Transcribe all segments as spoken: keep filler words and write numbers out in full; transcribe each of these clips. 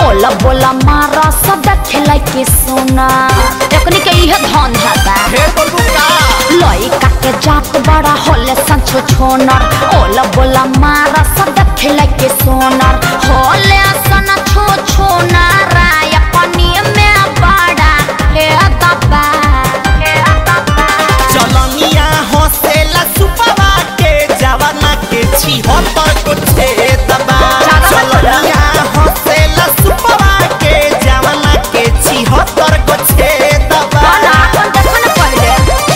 ओला बोला मारा सब देखे के सोना एकनी के इहे धन हता हे बोलू का लइका के जात बड़ा होले संछो छोनर ओला बोला मारा सब देखे के सोनर होले सन छो छोनर अपनी में बड़ा हे दबा हे दबा चलनिया हसेला सुपवा के जवाना के छिहत्तर को छे दबा चलनिया हसेला सुपवा के जवाना के छिहत्तर को छे दबा ना अपन देखो ना पहले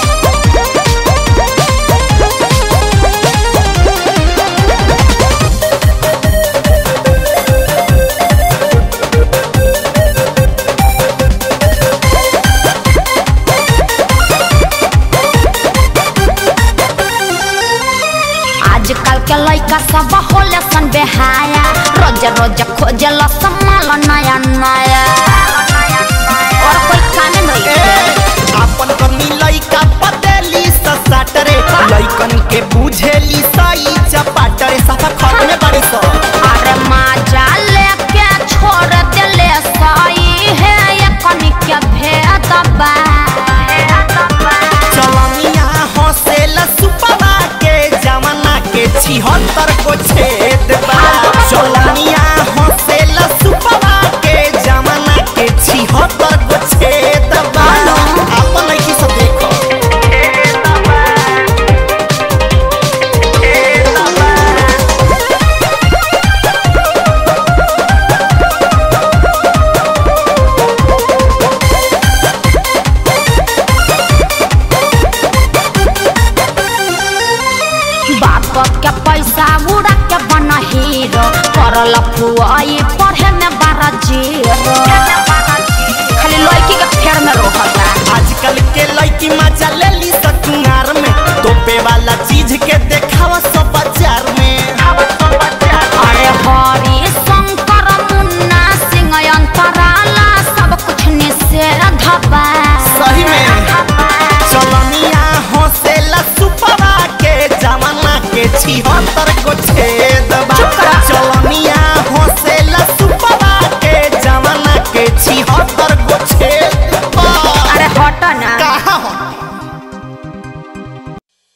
आजकल के लइका सब होले सन बेहाया रोज रोज खोजल संभाल नया नया और कोई खाने नहीं अपन कमी लइका पतेली ससाटरे लइकन के बुझे